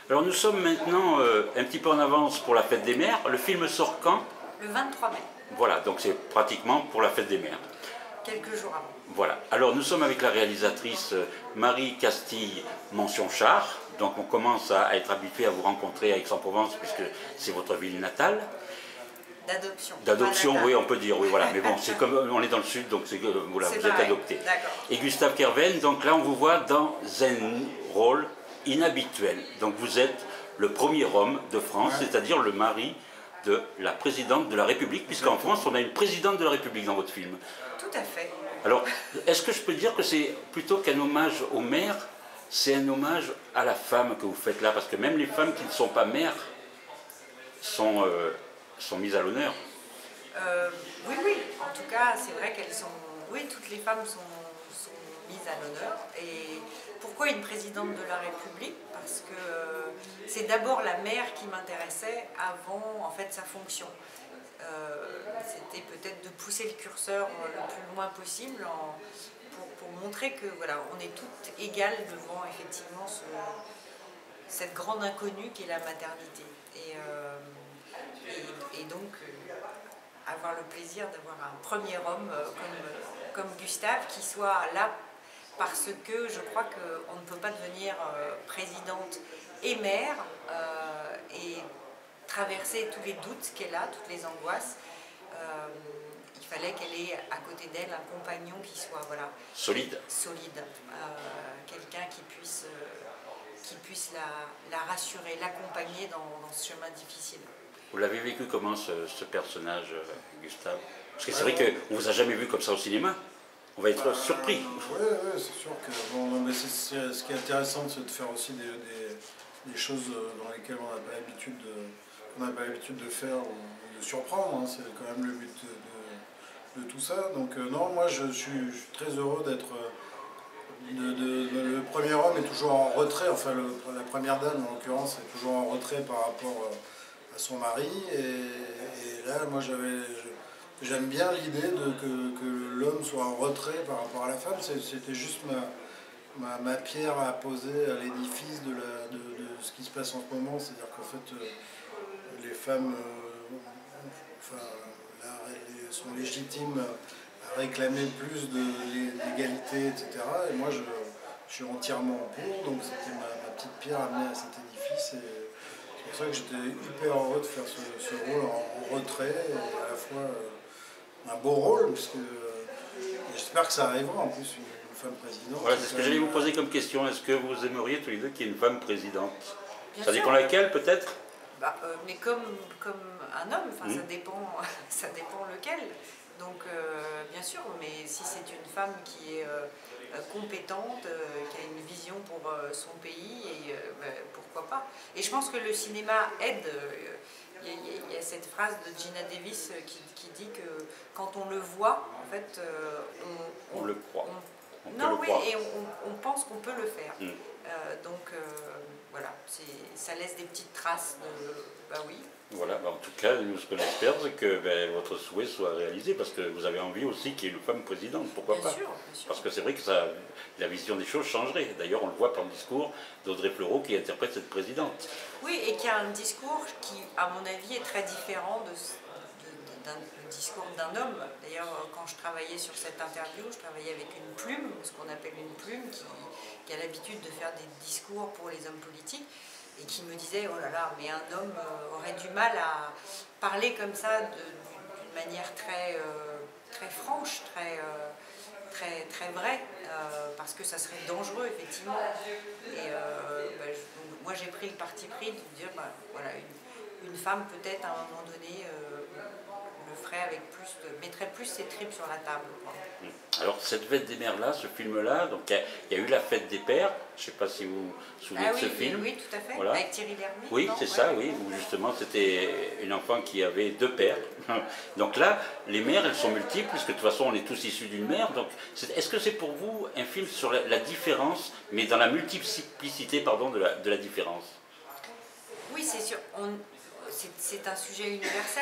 Alors nous sommes maintenant un petit peu en avance pour la fête des mères. Le film sort quand? Le 23 mai. Voilà, donc c'est pratiquement pour la fête des mères. Quelques jours avant. Voilà. Alors nous sommes avec la réalisatrice Marie Castille Mention-Char. Donc on commence à être habitué à vous rencontrer à Aix-en-Provence puisque c'est votre ville natale. D'adoption. D'adoption, oui, on peut dire, oui, voilà. Mais bon, c'est comme on est dans le sud, donc voilà, vous êtes adopté. Et Gustave Kerven, donc là on vous voit dans un rôle inhabituel. Donc vous êtes le premier homme de France, c'est-à-dire le mari de la présidente de la République, puisqu'en France on a une présidente de la République dans votre film. Tout à fait. Alors, est-ce que je peux dire que c'est plutôt qu'un hommage aux mères, c'est un hommage à la femme que vous faites là? Parce que même les femmes qui ne sont pas mères sont mises à l'honneur. Oui, oui. En tout cas, c'est vrai qu'elles sont... Oui, toutes les femmes sont mises à l'honneur. Et pourquoi une présidente de la République? Parce que c'est d'abord la mère qui m'intéressait avant, en fait, sa fonction. C'était peut-être de pousser le curseur le plus loin possible pour montrer que voilà, on est toutes égales devant effectivement cette grande inconnue qui est la maternité. Et donc avoir le plaisir d'avoir un premier homme comme Gustave qui soit là parce que je crois qu'on ne peut pas devenir présidente et mère et traverser tous les doutes qu'elle a, toutes les angoisses. Il fallait qu'elle ait à côté d'elle un compagnon qui soit voilà, solide, quelqu'un qui puisse la rassurer, l'accompagner dans ce chemin difficile. Vous l'avez vécu comment ce personnage, Gustave? Parce que c'est vrai qu'on ne vous a jamais vu comme ça au cinéma. On va être surpris. Oui, c'est sûr que bon, mais ce qui est intéressant, c'est de faire aussi des choses dans lesquelles on n'a pas l'habitude de faire ou de surprendre. Hein. C'est quand même le but de tout ça. Donc non, moi je suis très heureux d'être... le premier homme est toujours en retrait, enfin la première dame en l'occurrence est toujours en retrait par rapport à son mari. Et là, moi j'aime bien l'idée que l'homme soit en retrait par rapport à la femme. C'était juste ma pierre à poser à l'édifice de ce qui se passe en ce moment. C'est-à-dire qu'en fait, les femmes sont légitimes à réclamer plus d'égalité, etc. Et moi, je suis entièrement pour. Donc c'était ma petite pierre amenée à cet édifice. C'est pour ça que j'étais hyper heureux de faire ce rôle en retrait et à la fois un beau rôle, parce que j'espère que ça arrivera en plus, une femme présidente. Voilà, c'est ce que j'allais vous poser comme question. Est-ce que vous aimeriez tous les deux qu'il y ait une femme présidente? Bien ça sûr. Dépend laquelle peut-être? Mais comme un homme, ça dépend lequel. Donc bien sûr, mais si c'est une femme qui est compétente, qui a une vision pour son pays, et pourquoi pas. Et je pense que le cinéma aide. Il y a cette phrase de Gina Davis qui dit que quand on le voit, en fait, on le croit. Et on pense qu'on peut le faire. Donc voilà, ça laisse des petites traces de... oui. Voilà, en tout cas, nous, ce que j'espère, c'est que votre souhait soit réalisé, parce que vous avez envie aussi qu'il y ait une femme présidente, pourquoi pas? Bien sûr. Parce que c'est vrai que la vision des choses changerait. D'ailleurs, on le voit par le discours d'Audrey Fleurot qui interprète cette présidente. Oui, et qui a un discours qui, à mon avis, est très différent du discours d'un homme. D'ailleurs, quand je travaillais sur cette interview, je travaillais avec une plume, ce qu'on appelle une plume, qui a l'habitude de faire des discours pour les hommes politiques, et qui me disait, oh là là, mais un homme aurait du mal à parler comme ça d'une manière très franche, très vraie, parce que ça serait dangereux, effectivement. Et moi, j'ai pris le parti pris de dire, voilà, une femme peut-être à un moment donné le ferait avec mettrait plus ses tripes sur la table. Alors cette fête des mères-là, ce film-là, donc il y a eu la fête des pères, je ne sais pas si vous vous souvenez de ce film. Oui, tout à fait, voilà. Avec Thierry Lhermitte. Oui, c'est ça, oui, où justement c'était une enfant qui avait deux pères. Donc là, les mères, elles sont multiples, puisque de toute façon on est tous issus d'une mère. Donc est-ce que c'est pour vous un film sur la différence, mais dans la multiplicité de la différence? Oui, c'est sûr. C'est un sujet universel.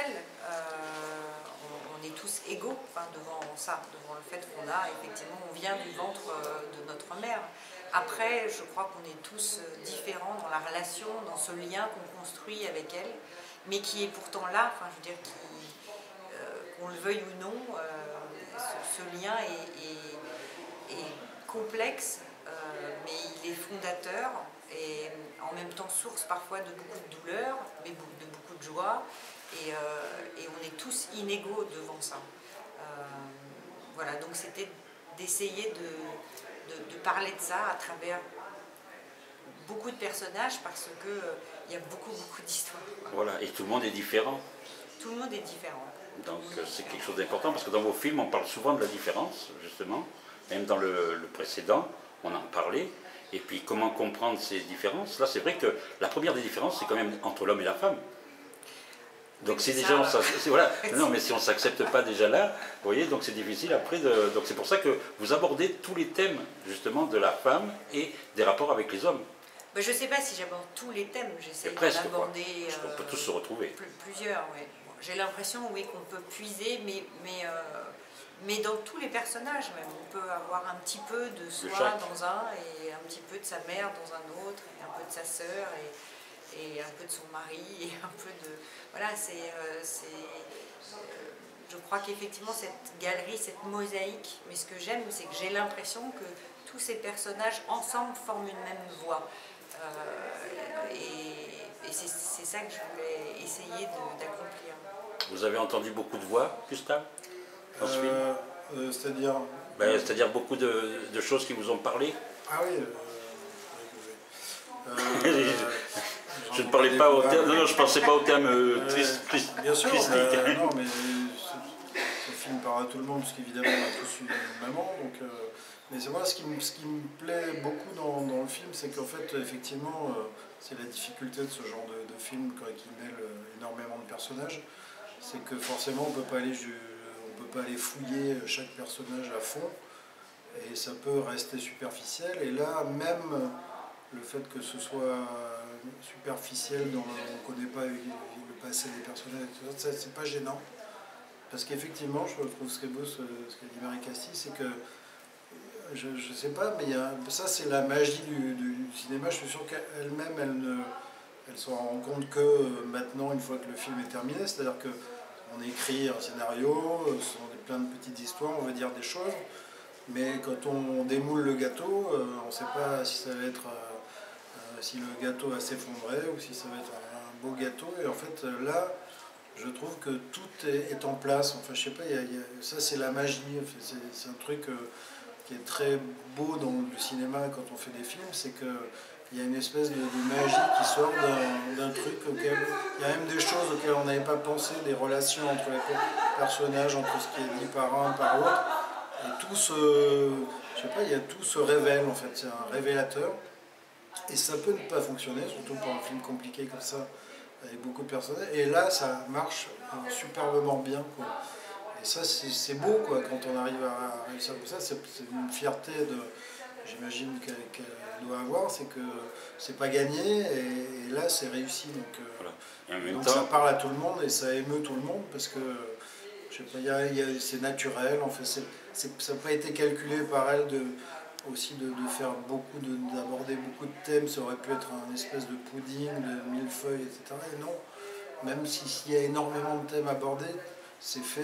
On est tous égaux devant ça, devant le fait qu'on on vient du ventre de notre mère. Après, je crois qu'on est tous différents dans la relation, dans ce lien qu'on construit avec elle, mais qui est pourtant là, enfin, je veux dire, qu'on le veuille ou non, ce lien est complexe, mais il est fondateur et en même temps source parfois de beaucoup de douleur, mais de beaucoup de joie, et on est tous inégaux devant ça. Voilà, donc c'était d'essayer de parler de ça à travers beaucoup de personnages parce qu'il y a beaucoup d'histoires. Voilà, et tout le monde est différent. Tout le monde est différent. Donc c'est quelque chose d'important parce que dans vos films, on parle souvent de la différence, justement. Même dans le précédent, on en parlait. Et puis comment comprendre ces différences? Là, c'est vrai que la première des différences, c'est quand même entre l'homme et la femme. Donc si déjà voilà, non mais si on ne s'accepte pas déjà là, vous voyez, donc c'est difficile après donc c'est pour ça que vous abordez tous les thèmes justement de la femme et des rapports avec les hommes. Ben, je ne sais pas si j'aborde tous les thèmes, j'essaie d'aborder. On peut tous se retrouver. Plusieurs, oui. Bon, j'ai l'impression, oui, qu'on peut puiser, mais dans tous les personnages même. On peut avoir un petit peu de soi dans un et un petit peu de sa mère dans un autre, et un peu de sa sœur et un peu de son mari et un peu de... Voilà, je crois qu'effectivement cette galerie, cette mosaïque, mais ce que j'aime, c'est que j'ai l'impression que tous ces personnages ensemble forment une même voix. Et c'est ça que je voulais essayer d'accomplir. Vous avez entendu beaucoup de voix, Gustave, dans ce film? C'est-à-dire c'est-à-dire beaucoup de choses qui vous ont parlé? Ah oui. Je ne parlais pas au terme. Non, je ne pensais pas au terme triste. Bien sûr, non, mais ce film parle à tout le monde, parce qu'évidemment, on a tous une maman. Donc, mais c'est moi, ce qui me plaît beaucoup dans le film, c'est qu'en fait, effectivement, c'est la difficulté de ce genre de film qui mêle énormément de personnages. C'est que forcément, on ne peut pas aller fouiller chaque personnage à fond. Et ça peut rester superficiel. Et là, même le fait que ce soit superficiel, on ne connaît pas le passé des personnages, c'est pas gênant. Parce qu'effectivement, je trouve ce qui est beau, ce qu'a dit Marie Castille, c'est que, je ne sais pas, mais ça c'est la magie du cinéma. Je suis sûr qu'elle-même, elle se rend compte que maintenant, une fois que le film est terminé, c'est-à-dire qu'on écrit un scénario, ce sont plein de petites histoires, on veut dire des choses, mais quand on démoule le gâteau, on ne sait pas si ça va être... si le gâteau va s'effondrer ou si ça va être un beau gâteau. Et en fait, là, je trouve que tout est en place. Enfin, je sais pas, ça c'est la magie. C'est un truc qui est très beau dans le cinéma quand on fait des films, c'est qu'il y a une espèce de magie qui sort d'un truc auquel... Il y a même des choses auxquelles on n'avait pas pensé, des relations entre les personnages, entre ce qui est dit par un, par l'autre. Et tout je sais pas, tout se révèle en fait, c'est un révélateur. Et ça peut ne pas fonctionner, surtout pour un film compliqué comme ça, avec beaucoup de personnages. Et là, ça marche superbement bien, quoi. Et ça, c'est beau, quoi, quand on arrive à réussir comme ça. C'est une fierté, j'imagine, qu'elle doit avoir, c'est que c'est pas gagné, et là, c'est réussi. Donc, voilà. Et en même donc temps, ça parle à tout le monde, et ça émeut tout le monde, parce que, je sais pas, c'est naturel, en fait, ça n'a pas été calculé par elle aussi de faire d'aborder beaucoup de thèmes. Ça aurait pu être un espèce de pudding, de millefeuille, etc. Et non, même s'il y a énormément de thèmes abordés, c'est fait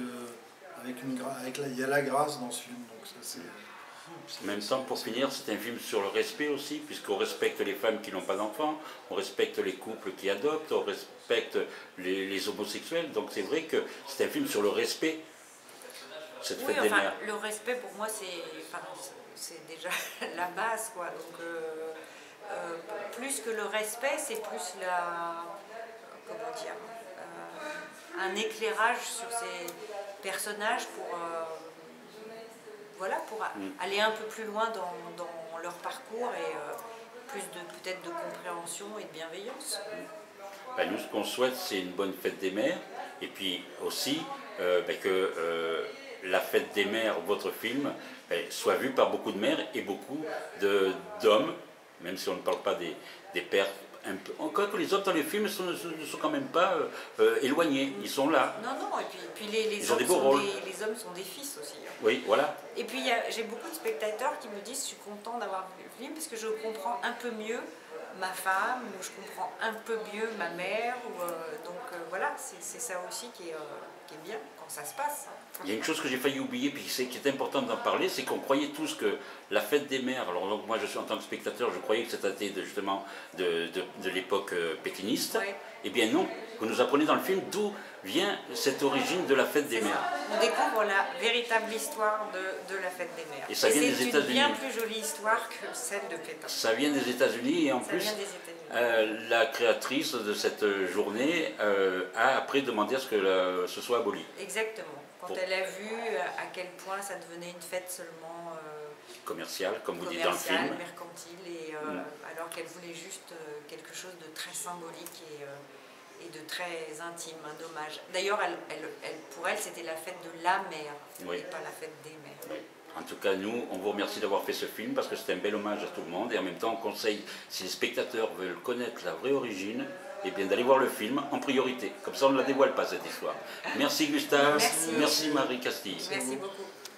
il y a la grâce dans ce film. Donc ça, en même temps, pour finir, c'est un film sur le respect aussi, puisqu'on respecte les femmes qui n'ont pas d'enfants, on respecte les couples qui adoptent, on respecte les homosexuels. Donc c'est vrai que c'est un film sur le respect. Cette fête des mères. Le respect pour moi c'est déjà la base, quoi. Donc plus que le respect, c'est plus un éclairage sur ces personnages pour aller un peu plus loin dans leur parcours et plus peut-être de compréhension et de bienveillance. Ben, nous, ce qu'on souhaite, c'est une bonne fête des mères, et puis aussi que la fête des mères, votre film, soit vu par beaucoup de mères et beaucoup d'hommes, même si on ne parle pas des pères. Encore que les hommes dans les films ne sont quand même pas éloignés, ils sont là. Non, non, et puis les hommes sont des fils aussi. Hein. Oui, voilà. Et puis j'ai beaucoup de spectateurs qui me disent je suis content d'avoir vu le film parce que je comprends un peu mieux ma femme, ou je comprends un peu mieux ma mère, donc voilà, c'est ça aussi qui est bien quand ça se passe. Il y a une chose que j'ai failli oublier, puis qui est important d'en parler, c'est qu'on croyait tous que la fête des mères, alors donc moi je suis en tant que spectateur, je croyais que c'était justement de l'époque pékiniste, ouais. Eh bien non, vous nous apprenez dans le film d'où vient cette origine de la fête des mères. On découvre la véritable histoire de la fête des mères. Et ça vient des États-Unis. C'est une bien plus jolie histoire que celle de Pétain. Ça vient des États-Unis et en plus, la créatrice de cette journée a après demandé à ce que ce soit aboli. Exactement. Quand elle a vu à quel point ça devenait une fête seulement commerciale, comme vous dites dans le film. Mercantile, et, alors qu'elle voulait juste quelque chose de très symbolique et de très intime, un hommage. D'ailleurs, pour elle, c'était la fête de la mère, oui. Et pas la fête des mères. Oui. En tout cas, nous, on vous remercie d'avoir fait ce film parce que c'est un bel hommage à tout le monde. Et en même temps, on conseille, si les spectateurs veulent connaître la vraie origine, eh bien d'aller voir le film en priorité. Comme ça, on ne la dévoile pas, cette histoire. Merci Gustave. Merci Marie Castille. Merci beaucoup.